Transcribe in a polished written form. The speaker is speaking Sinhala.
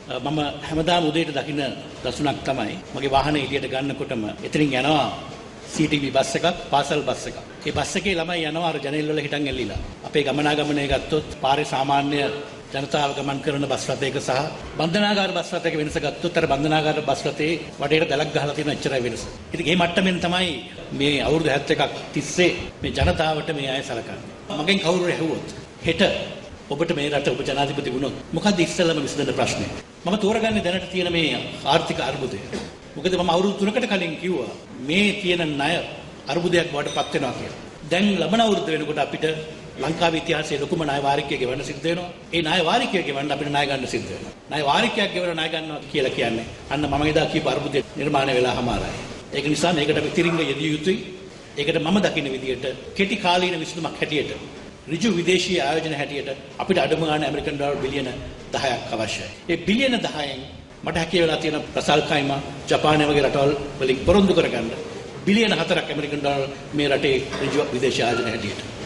මම හැමදාම උදේට දකින්න දසුණක් තමයි මගේ වාහනේ එළියට ගන්නකොටම එතනින් යනවා CTV බස් එකක් පාසල් බස් එකක්. ඒ බස් එකේ ළමයි යනවා අර ජනෙල් වල හිටන් එල්ලිලා. අපේ ගමනාගමනය ගත්තොත් පාරේ සාමාන්‍ය ජනතාව ගමන් කරන බස් රථයක සහ බන්ධනාගාර බස් රථයක වෙනස ගත්තොත් අර බන්ධනාගාර බස් රථේ වටේට දැලක් ගහලා තියෙන එච්චරයි වෙනස. ඉතින් මේ මට්ටමින් තමයි මේ අවුරුදු 71ක් තිස්සේ මේ ජනතාවට මේ අය සලකන්නේ. මගෙන් කවුරු ඇහුවොත් හෙට ඔබට මේ රට ඔබ ජනාධිපති වුණොත් මොකක්ද ඉස්සෙල්ලාම විසඳන ප්‍රශ්නේ? මම තෝරගන්නේ දැනට තියෙන මේ ආර්ථික අර්බුදය. මොකද මම අවුරුදු 3කට කලින් කිව්වා මේ තියෙන ණය අර්බුදයක් බවට පත් වෙනවා කියලා. දැන් ලබන අවුරුද්ද වෙනකොට අපිට ලංකාවේ ඉතිහාසයේ ලොකුම ණය වාරිකය ගෙවන්න සිද්ධ වෙනවා. ඒ ණය වාරිකය ගෙවන්න අපිට ණය ගන්න සිද්ධ වෙනවා. ණය වාරිකයක් ගෙවලා ණය ගන්නවා කියලා කියන්නේ අන්න මම එදා කියපු අර්බුදය නිර්මාණය වෙලා හමාරයි. ඒක නිසා මේකට අපි තිරින්ග යෙදිය යුතුයි. ඒකට මම දකින විදිහට කෙටි කාලීන විසඳුමක් හැටියට ඍජු විදේශීය ආයෝජන හැටියට අපිට අඩුම ගානේ ඇමරිකන් ඩොලර් බිලියන 10ක් අවශ්‍යයි. ඒ බිලියන 10න් මට හැකිය වෙලා තියෙන ප්‍රසල්කයිම ජපානය වගේ රටවල් වලින් පොරොන්දු කරගන්න බිලියන 4ක් ඇමරිකන් ඩොලර් මේ රටේ ඍජු විදේශීය ආයෝජන හැටියට